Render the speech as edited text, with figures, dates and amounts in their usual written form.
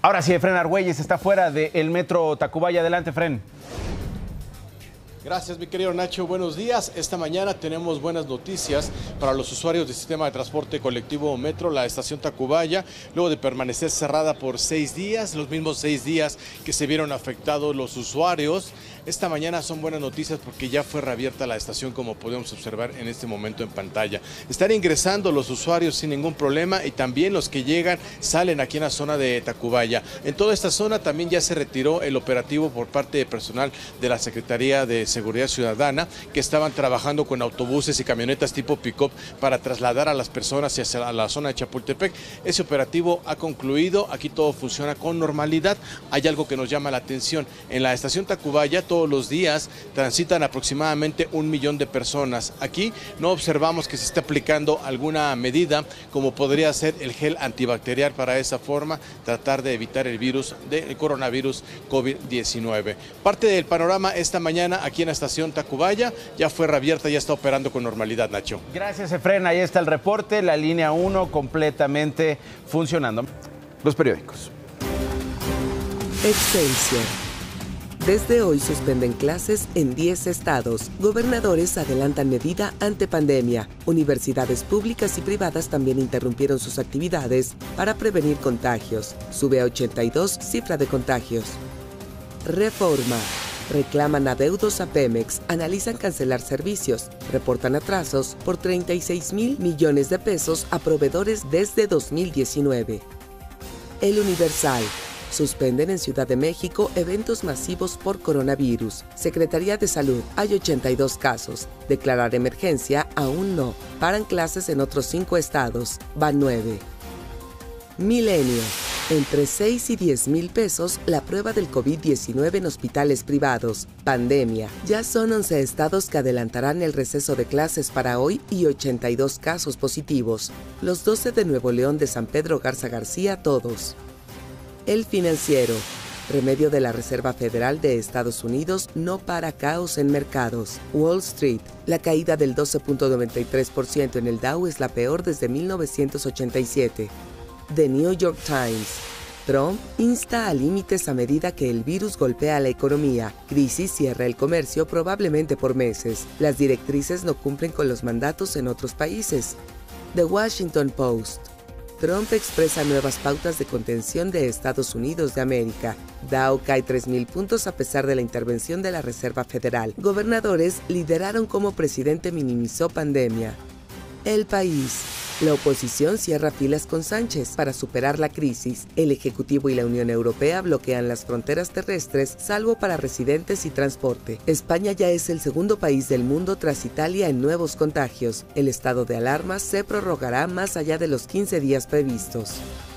Ahora sí, Efren Argüelles está fuera del metro Tacubaya. Adelante, Efren. Gracias, mi querido Nacho. Buenos días. Esta mañana tenemos buenas noticias para los usuarios del sistema de transporte colectivo Metro, la estación Tacubaya, luego de permanecer cerrada por 6 días, los mismos 6 días que se vieron afectados los usuarios. Esta mañana son buenas noticias porque ya fue reabierta la estación, como podemos observar en este momento en pantalla. Están ingresando los usuarios sin ningún problema y también los que llegan salen aquí en la zona de Tacubaya. En toda esta zona también ya se retiró el operativo por parte de personal de la Secretaría de Seguridad Ciudadana, que estaban trabajando con autobuses y camionetas tipo pick-up para trasladar a las personas hacia la zona de Chapultepec. Ese operativo ha concluido, aquí todo funciona con normalidad. Hay algo que nos llama la atención: en la estación Tacubaya todos los días transitan aproximadamente 1 millón de personas. Aquí no observamos que se esté aplicando alguna medida, como podría ser el gel antibacterial, para esa forma tratar de evitar el virus del coronavirus COVID-19. Parte del panorama esta mañana aquí en la estación Tacubaya ya fue reabierta, ya está operando con normalidad, Nacho. Gracias, Efren. Ahí está el reporte, la línea 1 completamente funcionando. Los periódicos. Excelsior. Desde hoy suspenden clases en 10 estados. Gobernadores adelantan medida ante pandemia. Universidades públicas y privadas también interrumpieron sus actividades para prevenir contagios. Sube a 82 cifra de contagios. Reforma. Reclaman adeudos a Pemex, analizan cancelar servicios, reportan atrasos por 36,000 millones de pesos a proveedores desde 2019. El Universal. Suspenden en Ciudad de México eventos masivos por coronavirus. Secretaría de Salud. Hay 82 casos. Declarar emergencia aún no. Paran clases en otros 5 estados. Van 9. Milenio. Entre 6 y 10 mil pesos la prueba del COVID-19 en hospitales privados. Pandemia. Ya son 11 estados que adelantarán el receso de clases para hoy y 82 casos positivos. Los 12 de Nuevo León, de San Pedro Garza García, todos. El Financiero. Remedio de la Reserva Federal de Estados Unidos no para caos en mercados. Wall Street. La caída del 12.93% en el Dow es la peor desde 1987. The New York Times. Trump insta a límites a medida que el virus golpea la economía. Crisis cierra el comercio probablemente por meses. Las directrices no cumplen con los mandatos en otros países. The Washington Post. Trump expresa nuevas pautas de contención de Estados Unidos de América. Dow cae 3,000 puntos a pesar de la intervención de la Reserva Federal. Gobernadores lideraron cómo presidente minimizó pandemia. El País. La oposición cierra filas con Sánchez para superar la crisis. El Ejecutivo y la Unión Europea bloquean las fronteras terrestres, salvo para residentes y transporte. España ya es el segundo país del mundo tras Italia en nuevos contagios. El estado de alarma se prorrogará más allá de los 15 días previstos.